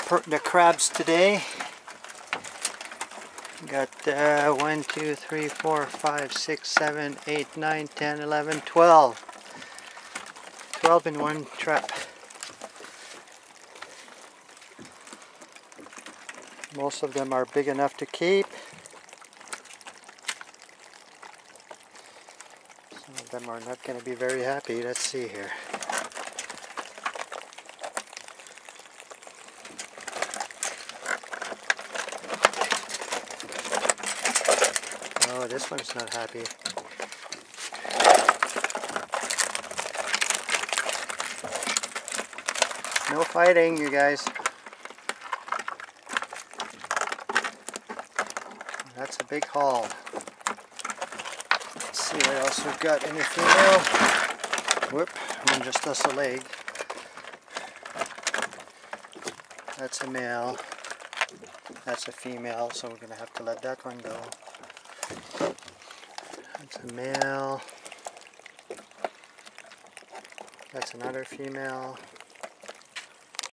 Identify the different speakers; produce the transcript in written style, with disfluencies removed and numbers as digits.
Speaker 1: the crabs today. Got 1, 2, 3, 4, 5, 6, 7, 8, 9, 10, 11, 12. 12 in one trap. Most of them are big enough to keep. Some of them are not going to be very happy. Let's see here. Oh, this one's not happy. No fighting, you guys. That's a big haul. Let's see what else we've got. Any female? Whoop, one just does a leg. That's a male. That's a female, so we're going to have to let that one go. That's a male. That's another female.